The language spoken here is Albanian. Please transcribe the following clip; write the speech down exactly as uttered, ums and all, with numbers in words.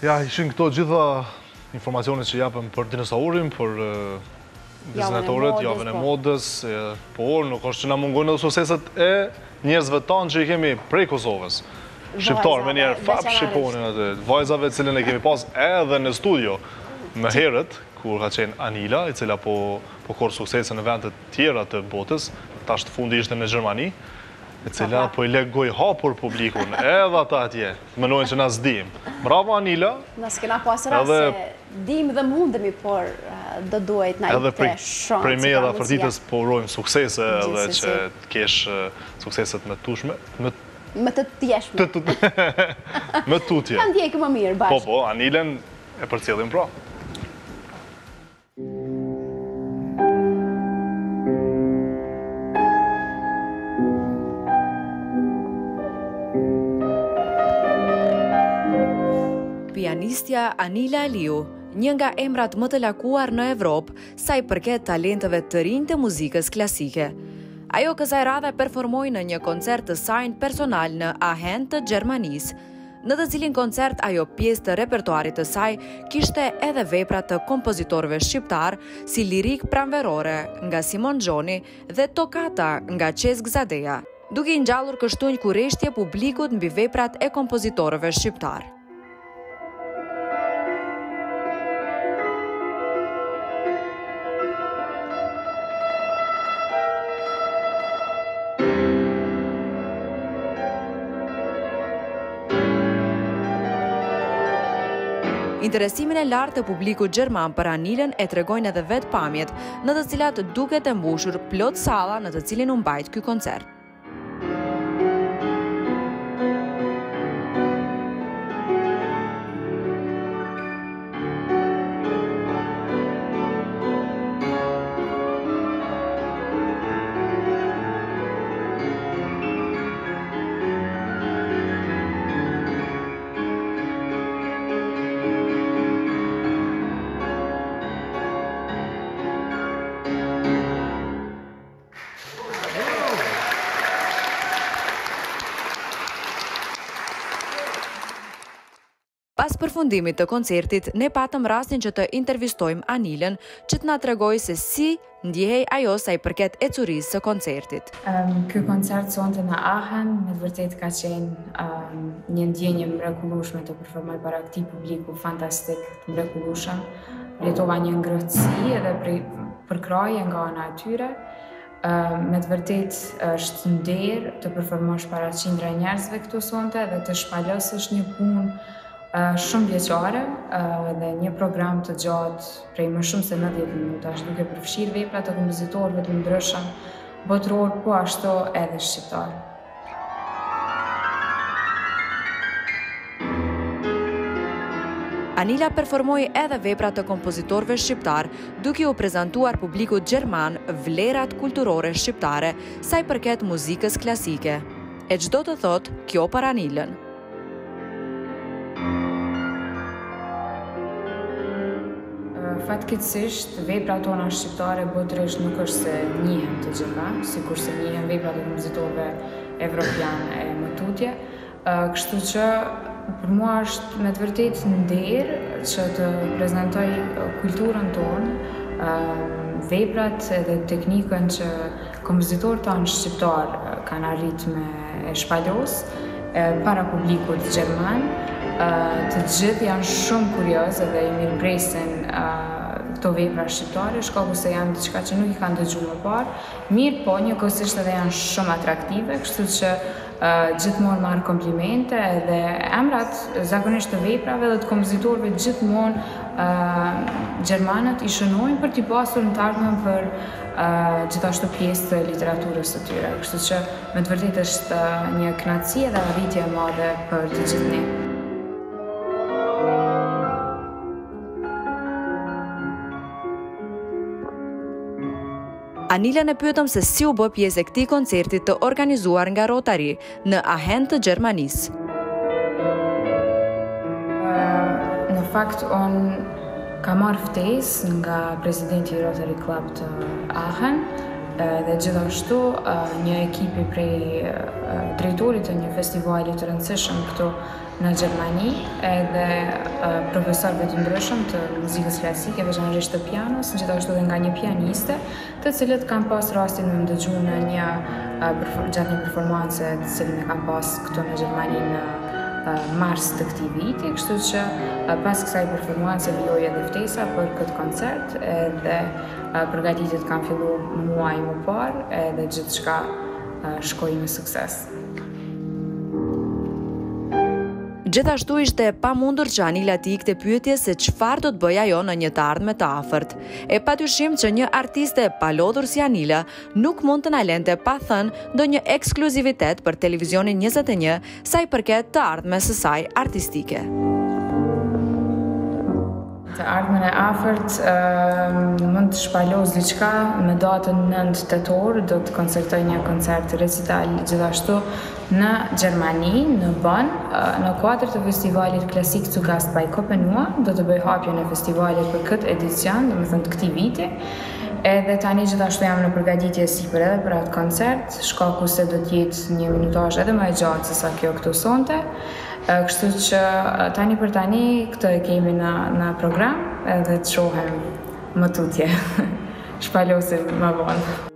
Ja, ishin këto gjitha informacionet që japëm për dinosaurin, për dizajnatorët, javën e modës, por nuk është që na mungojnë edhe sukseset e njerëzve tanë që i kemi prej Kosovës. Shqiptar, me njerë fap shqiponin atë, vajzave cilin e kemi pas edhe në studio më herët, kur ka qenë Anila, i cila po korë suksese në vendet tjera të botës, tash të fundi ishte në Gjermani, e cila po i legoj hapur publikun, edhe ata atje, mënojnë që na s'dim. Bravo Anila. Na s'kena pasra se dim dhe mundemi, por do duhet na i të shonë. Prej me edhe afërtitës po urojmë suksese edhe që t'kesh sukseset me tushme. Me të tjeshme. Me tutje. Ka ndjekë më mirë, bashkë. Po, po, Anilen e përcjellim pra. Pianistja Anila Aliu, një nga emrat më të lakuar në Evropë, sa i përket talenteve të rinj të muzikës klasike. Ajo kësaj radhe performoi në një koncert të saj personal në Aachen të Gjermanisë, në të cilin koncert ajo pjesë të repertuarit të saj kishte edhe vepra të kompozitorëve shqiptar, si lirik pranverore nga Simon Gjoni dhe tokata nga Qezg Zadeja, duke i ngjallur kështu një kurreshtje publikut mbi veprat e kompozitorëve shqiptar. Interesimin e lartë të publikut gjerman për Anilën e tregojnë edhe vetë pamjet, në të cilat duket e mbushur plot salla në të cilin u mbajt ky koncert. Pas përfundimit të koncertit, ne patëm rastin që të intervistojmë Anilën, që të na tregoj se si ndjehej ajo sa i përket ecurisë së koncertit. Ky koncert sonte në Aachen, me të vërtetë ka qenë një ndjenjë mrekullueshme të performoj para këtij publiku fantastik, të mrekullueshëm. Jetova një ngrohtësi edhe përkraje nga ana e tyre. Me të vërtetë është nder të performosh para qindra njerëzve këtu sonte dhe të shpalosësh një punë shumë vjeçare dhe një program të gjatë prej më shumë se nëntëdhjetë minutash, duke përfshirë vepra të kompozitorëve të ndryshëm botëror, po ashtu edhe shqiptar. Anila performoi edhe vepra të kompozitorëve shqiptar, duke u prezantuar publikut gjerman vlerat kulturore shqiptare sa i përket muzikës klasike. E çdo të thotë kjo për Anilën. Fatkeqësisht, vepra tona shqiptare botërisht nuk është se njihen të gjitha, sikur se njihen veprat e kompozitorëve evropianë e më tutje. Kështu që për mua është me të vërtetë nder që të prezantoj kulturën tonë, veprat edhe teknikën që kompozitorët tanë shqiptar kanë arritur me e shpalos para publikut gjerman. Të gjithë janë shumë kuriozë dhe i mirëpresin këto vepra shqiptare, shkaku se janë diçka që nuk i kanë dëgjuar më parë, mirë po njëkohësisht edhe janë shumë atraktive, kështu që gjithmonë marr komplimente dhe emrat zakonisht të veprave dhe të kompozitorëve gjithmonë gjermanët i shënojnë për t'i pasur në takmën për gjithashtu pjesë të literaturës së tyre, kështu që me të vërtetë është një kënaqësi dhe arritje e madhe për të gjithë ne. Anilën e pyetëm se si u bë pjesë e këtij koncerti të organizuar nga Rotary në Aachen të Gjermanisë. Në fakt, unë ka marrë ftesë nga presidenti i Rotary Club të Aachen dhe gjithashtu një ekipi prej drejtuesve organizatorit të një festivali të rëndësishëm këtu në Gjermani, edhe profesorëve të ndryshëm të muzikës klasike, veçanërisht të pianos, gjithashtu edhe nga një pianiste, të cilët kanë pas rastin me më dëgju në një gjatë një performance të cilën e kanë pas këtu në Gjermani në mars të këtij viti, kështu që pas kësaj performance vijoj edhe ftesa për këtë koncert, edhe përgatitjet kanë filluar muaj më parë, edhe gjithçka shkoi me sukses. Gjithashtu ishte pamundur që Anila t'i ikte pyetje se çfarë do të bëj ajo në një të ardhme të afërt. E patyshim që një artiste pa lodhur si Anila nuk mund të na lente pa thënë ndonjë ekskluzivitet për televizionin njëzet e një sa i përket të ardhmes së saj artistike. Të ardhmen e afërt mund të shpaloz diçka me datën nëntë tetor, do të koncertoj një koncert recital gjithashtu në Gjermani, në Bonn, në kuadër të festivalit klasik zu Gast bei Kopenua, do të bëj hapjen e festivalit për këtë edicion, do të thënë të këtij viti. Edhe tani gjithashtu jam në përgatitje sipër edhe për atë koncert, shkaku se do të jetë një minutazh edhe më e gjatë se sa kjo këtu sonte. Kështu që tani për tani këtë e kemi në, në program edhe të shohem më tutje. Shpalosim më vonë.